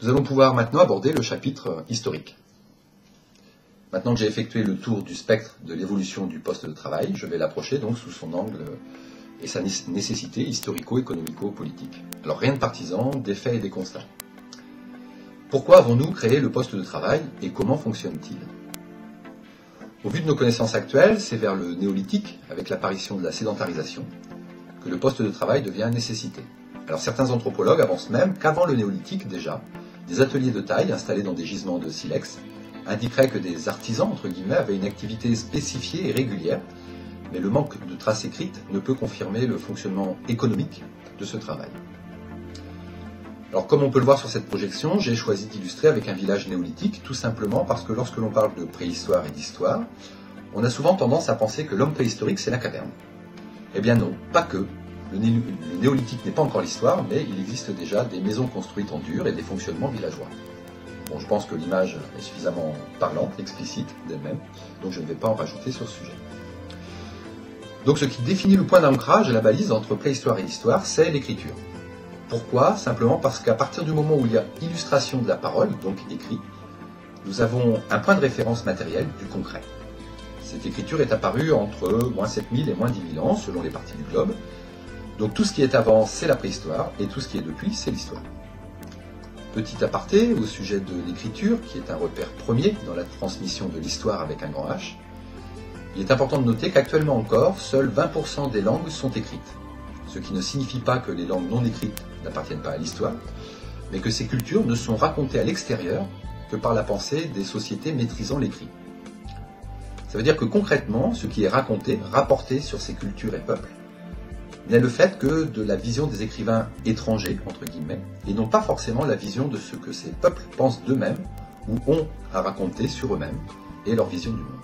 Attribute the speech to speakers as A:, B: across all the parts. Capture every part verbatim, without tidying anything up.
A: Nous allons pouvoir maintenant aborder le chapitre historique. Maintenant que j'ai effectué le tour du spectre de l'évolution du poste de travail, je vais l'approcher donc sous son angle et sa nécessité historico-économico-politique. Alors rien de partisan, des faits et des constats. Pourquoi avons-nous créé le poste de travail et comment fonctionne-t-il? Au vu de nos connaissances actuelles, c'est vers le néolithique, avec l'apparition de la sédentarisation, que le poste de travail devient nécessité. Alors certains anthropologues avancent même qu'avant le néolithique déjà, des ateliers de taille installés dans des gisements de silex indiqueraient que des artisans, entre guillemets, avaient une activité spécifiée et régulière, mais le manque de traces écrites ne peut confirmer le fonctionnement économique de ce travail. Alors comme on peut le voir sur cette projection, j'ai choisi d'illustrer avec un village néolithique, tout simplement parce que lorsque l'on parle de préhistoire et d'histoire, on a souvent tendance à penser que l'homme préhistorique c'est la caverne. Eh bien non, pas que. Le, né le néolithique n'est pas encore l'histoire, mais il existe déjà des maisons construites en dur et des fonctionnements villageois. Bon, je pense que l'image est suffisamment parlante, explicite d'elle-même, donc je ne vais pas en rajouter sur ce sujet. Donc ce qui définit le point d'ancrage et la balise entre préhistoire et histoire, c'est l'écriture. Pourquoi? Simplement parce qu'à partir du moment où il y a illustration de la parole, donc écrit, nous avons un point de référence matériel du concret. Cette écriture est apparue entre moins sept mille et moins dix mille ans, selon les parties du globe. Donc tout ce qui est avant, c'est la préhistoire, et tout ce qui est depuis, c'est l'histoire. Petit aparté au sujet de l'écriture, qui est un repère premier dans la transmission de l'histoire avec un grand H, il est important de noter qu'actuellement encore, seuls vingt pour cent des langues sont écrites. Ce qui ne signifie pas que les langues non écrites n'appartiennent pas à l'histoire, mais que ces cultures ne sont racontées à l'extérieur que par la pensée des sociétés maîtrisant l'écrit. Ça veut dire que concrètement, ce qui est raconté, rapporté sur ces cultures et peuples, n'est le fait que de la vision des écrivains étrangers, entre guillemets, et non pas forcément la vision de ce que ces peuples pensent d'eux-mêmes ou ont à raconter sur eux-mêmes et leur vision du monde.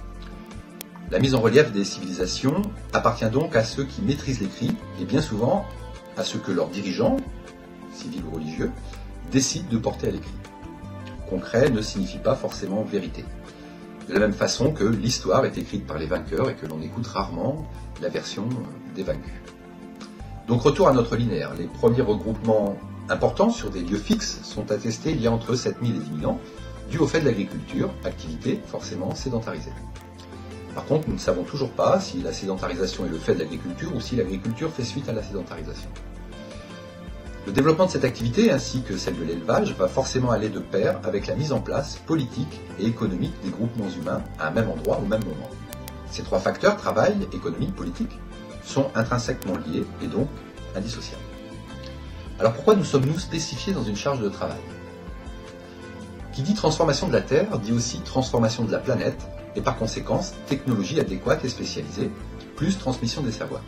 A: La mise en relief des civilisations appartient donc à ceux qui maîtrisent l'écrit et bien souvent à ce que leurs dirigeants, civils ou religieux, décident de porter à l'écrit. Concret ne signifie pas forcément vérité. De la même façon que l'histoire est écrite par les vainqueurs et que l'on écoute rarement la version des vaincus. Donc retour à notre linéaire. Les premiers regroupements importants sur des lieux fixes sont attestés il y a entre sept mille et dix mille ans, dû au fait de l'agriculture, activité forcément sédentarisée. Par contre, nous ne savons toujours pas si la sédentarisation est le fait de l'agriculture ou si l'agriculture fait suite à la sédentarisation. Le développement de cette activité, ainsi que celle de l'élevage, va forcément aller de pair avec la mise en place politique et économique des groupements humains à un même endroit au même moment. Ces trois facteurs, travail, économie, politique, sont intrinsèquement liés et donc indissociables. Alors pourquoi nous sommes-nous spécifiés dans une charge de travail? Qui dit transformation de la Terre dit aussi transformation de la planète et par conséquence technologie adéquate et spécialisée, plus transmission des savoirs.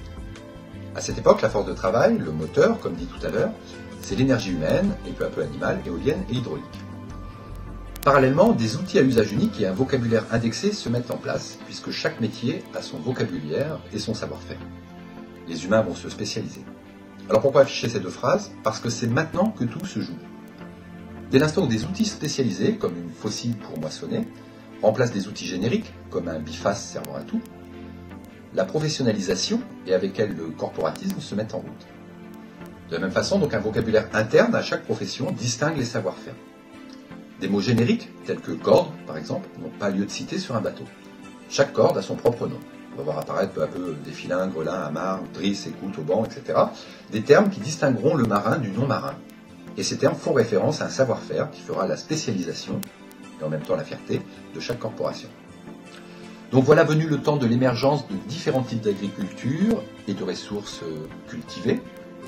A: À cette époque, la force de travail, le moteur, comme dit tout à l'heure, c'est l'énergie humaine et peu à peu animale, éolienne et hydraulique. Parallèlement, des outils à usage unique et un vocabulaire indexé se mettent en place, puisque chaque métier a son vocabulaire et son savoir-faire. Les humains vont se spécialiser. Alors pourquoi afficher ces deux phrases? Parce que c'est maintenant que tout se joue. Dès l'instant où des outils spécialisés, comme une faucille pour moissonner, remplacent des outils génériques, comme un biface servant à tout, la professionnalisation et avec elle le corporatisme se mettent en route. De la même façon, donc un vocabulaire interne à chaque profession distingue les savoir-faire. Des mots génériques, tels que corde, par exemple, n'ont pas lieu de citer sur un bateau. Chaque corde a son propre nom. On va voir apparaître peu à peu des filins, grelins, amarres, drisses, écoutes, aubans, et cetera. Des termes qui distingueront le marin du non-marin. Et ces termes font référence à un savoir-faire qui fera la spécialisation, et en même temps la fierté, de chaque corporation. Donc voilà venu le temps de l'émergence de différents types d'agriculture et de ressources cultivées,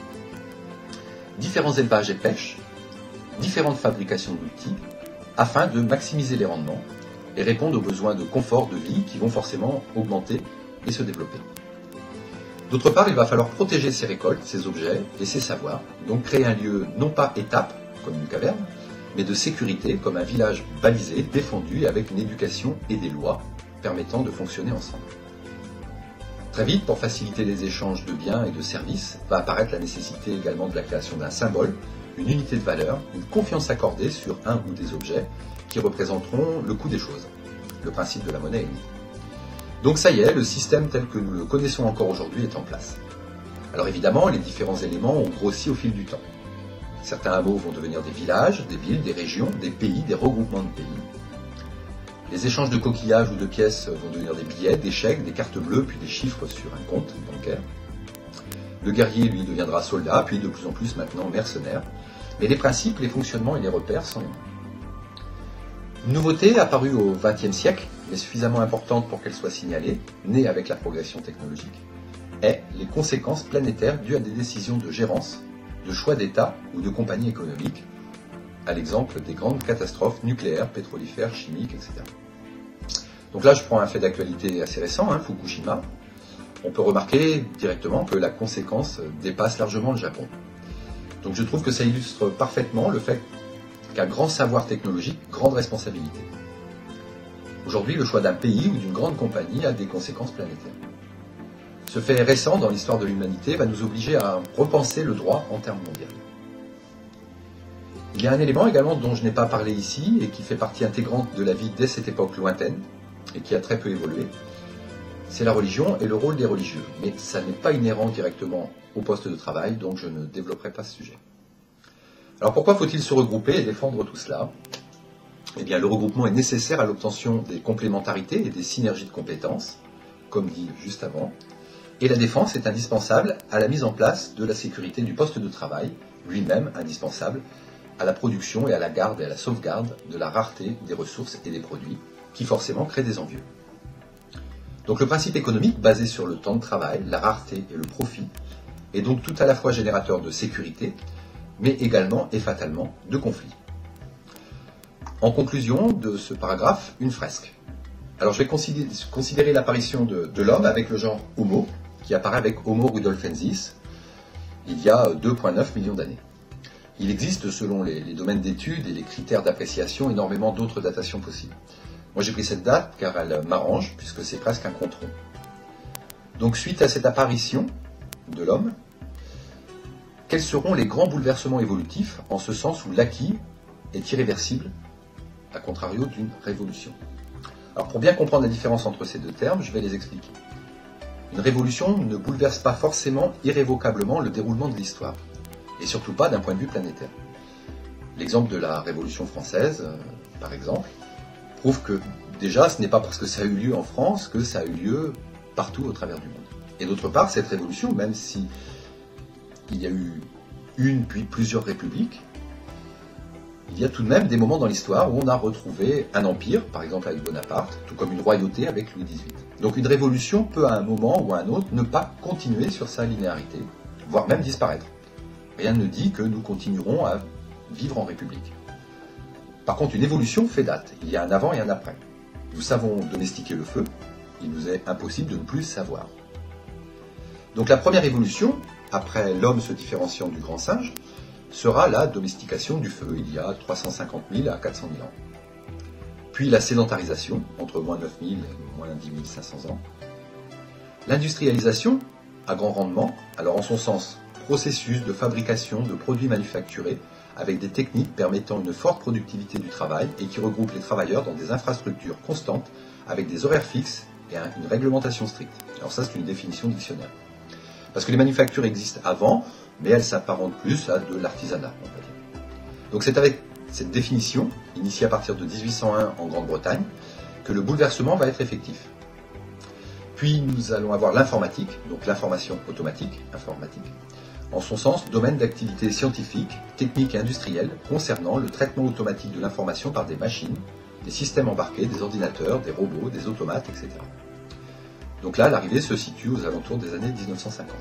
A: différents élevages et pêches, différentes fabrications d'outils, afin de maximiser les rendements et répondre aux besoins de confort de vie qui vont forcément augmenter et se développer. D'autre part, il va falloir protéger ces récoltes, ces objets et ces savoirs, donc créer un lieu non pas étape, comme une caverne, mais de sécurité, comme un village balisé, défendu, avec une éducation et des lois permettant de fonctionner ensemble. Très vite, pour faciliter les échanges de biens et de services, va apparaître la nécessité également de la création d'un symbole, une unité de valeur, une confiance accordée sur un ou des objets qui représenteront le coût des choses. Le principe de la monnaie est né. Donc ça y est, le système tel que nous le connaissons encore aujourd'hui est en place. Alors évidemment, les différents éléments ont grossi au fil du temps. Certains hameaux vont devenir des villages, des villes, des régions, des pays, des regroupements de pays. Les échanges de coquillages ou de pièces vont devenir des billets, des chèques, des cartes bleues, puis des chiffres sur un compte bancaire. Le guerrier, lui, deviendra soldat, puis de plus en plus maintenant mercenaire. Mais les principes, les fonctionnements et les repères sont les mêmes. Une nouveauté apparue au vingtième siècle, mais suffisamment importante pour qu'elle soit signalée, née avec la progression technologique, est les conséquences planétaires dues à des décisions de gérance, de choix d'État ou de compagnies économiques, à l'exemple des grandes catastrophes nucléaires, pétrolifères, chimiques, et cetera. Donc là, je prends un fait d'actualité assez récent, hein, Fukushima. On peut remarquer directement que la conséquence dépasse largement le Japon. Donc je trouve que ça illustre parfaitement le fait qu'un grand savoir technologique, grande responsabilité. Aujourd'hui, le choix d'un pays ou d'une grande compagnie a des conséquences planétaires. Ce fait récent dans l'histoire de l'humanité va nous obliger à repenser le droit en termes mondiaux. Il y a un élément également dont je n'ai pas parlé ici et qui fait partie intégrante de la vie dès cette époque lointaine et qui a très peu évolué, c'est la religion et le rôle des religieux. Mais ça n'est pas inhérent directement au poste de travail, donc je ne développerai pas ce sujet. Alors pourquoi faut-il se regrouper et défendre tout cela? Eh bien, le regroupement est nécessaire à l'obtention des complémentarités et des synergies de compétences, comme dit juste avant, et la défense est indispensable à la mise en place de la sécurité du poste de travail, lui-même indispensable à la production et à la garde et à la sauvegarde de la rareté des ressources et des produits, qui forcément créent des envieux. Donc le principe économique, basé sur le temps de travail, la rareté et le profit, est donc tout à la fois générateur de sécurité, mais également et fatalement de conflits. En conclusion de ce paragraphe, une fresque. Alors je vais considérer, considérer l'apparition de, de l'homme avec le genre Homo, qui apparaît avec Homo rudolfensis, il y a deux virgule neuf millions d'années. Il existe, selon les, les domaines d'études et les critères d'appréciation, énormément d'autres datations possibles. Moi j'ai pris cette date car elle m'arrange, puisque c'est presque un compte rond. Donc suite à cette apparition de l'homme, quels seront les grands bouleversements évolutifs, en ce sens où l'acquis est irréversible, à contrario d'une révolution? Alors pour bien comprendre la différence entre ces deux termes, je vais les expliquer. Une révolution ne bouleverse pas forcément irrévocablement le déroulement de l'histoire, et surtout pas d'un point de vue planétaire. L'exemple de la Révolution française, euh, par exemple, prouve que déjà ce n'est pas parce que ça a eu lieu en France que ça a eu lieu partout au travers du monde. Et d'autre part, cette révolution, même si il y a eu une puis plusieurs républiques, il y a tout de même des moments dans l'histoire où on a retrouvé un empire, par exemple avec Bonaparte, tout comme une royauté avec Louis dix-huit. Donc une révolution peut à un moment ou à un autre ne pas continuer sur sa linéarité, voire même disparaître. Rien ne dit que nous continuerons à vivre en république. Par contre, une évolution fait date. Il y a un avant et un après. Nous savons domestiquer le feu, il nous est impossible de ne plus savoir. Donc la première évolution, après l'homme se différenciant du grand singe, sera la domestication du feu, il y a trois cent cinquante mille à quatre cent mille ans. Puis la sédentarisation, entre moins neuf mille et moins dix mille cinq cents ans. L'industrialisation, à grand rendement, alors en son sens, processus de fabrication de produits manufacturés, avec des techniques permettant une forte productivité du travail et qui regroupent les travailleurs dans des infrastructures constantes, avec des horaires fixes et une réglementation stricte. Alors ça, c'est une définition dictionnaire. Parce que les manufactures existent avant, mais elles s'apparentent plus à de l'artisanat, on va dire. Donc c'est avec cette définition, initiée à partir de dix-huit cent un en Grande-Bretagne, que le bouleversement va être effectif. Puis nous allons avoir l'informatique, donc l'information automatique, informatique, en son sens, domaine d'activité scientifique, technique et industrielle concernant le traitement automatique de l'information par des machines, des systèmes embarqués, des ordinateurs, des robots, des automates, et cetera. Donc là, l'arrivée se situe aux alentours des années mille neuf cent cinquante.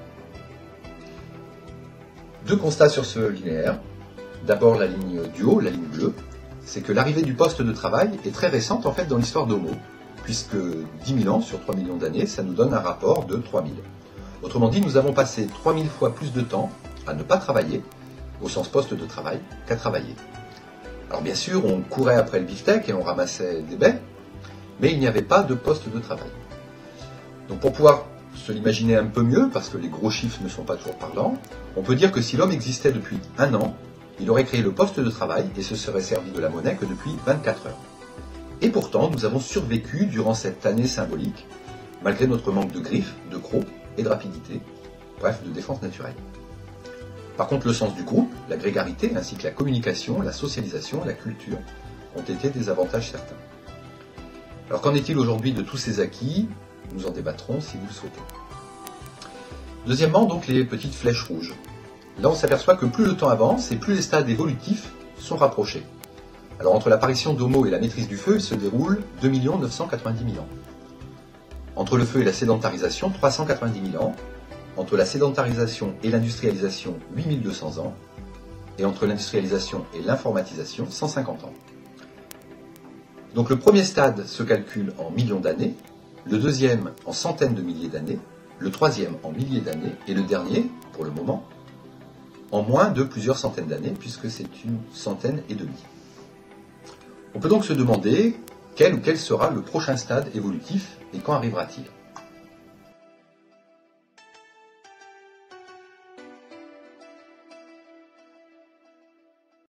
A: Deux constats sur ce linéaire. D'abord, la ligne du haut, la ligne bleue, c'est que l'arrivée du poste de travail est très récente en fait dans l'histoire d'Homo, puisque dix mille ans sur trois millions d'années, ça nous donne un rapport de trois mille. Autrement dit, nous avons passé trois mille fois plus de temps à ne pas travailler, au sens poste de travail, qu'à travailler. Alors bien sûr, on courait après le beefsteak et on ramassait des baies, mais il n'y avait pas de poste de travail. Donc pour pouvoir se l'imaginer un peu mieux, parce que les gros chiffres ne sont pas toujours parlants, on peut dire que si l'homme existait depuis un an, il aurait créé le poste de travail et se serait servi de la monnaie que depuis vingt-quatre heures. Et pourtant, nous avons survécu durant cette année symbolique, malgré notre manque de griffes, de crocs et de rapidité, bref, de défense naturelle. Par contre, le sens du groupe, la grégarité, ainsi que la communication, la socialisation, la culture, ont été des avantages certains. Alors qu'en est-il aujourd'hui de tous ces acquis? Nous en débattrons si vous le souhaitez. Deuxièmement, donc les petites flèches rouges. Là, on s'aperçoit que plus le temps avance et plus les stades évolutifs sont rapprochés. Alors entre l'apparition d'Homo et la maîtrise du feu, il se déroule deux millions neuf cent quatre-vingt-dix mille ans. Entre le feu et la sédentarisation, trois cent quatre-vingt-dix mille ans. Entre la sédentarisation et l'industrialisation, huit mille deux cents ans. Et entre l'industrialisation et l'informatisation, cent cinquante ans. Donc le premier stade se calcule en millions d'années, le deuxième en centaines de milliers d'années, le troisième en milliers d'années, et le dernier, pour le moment, en moins de plusieurs centaines d'années, puisque c'est une centaine et demie. On peut donc se demander quel ou quel sera le prochain stade évolutif et quand arrivera-t-il ?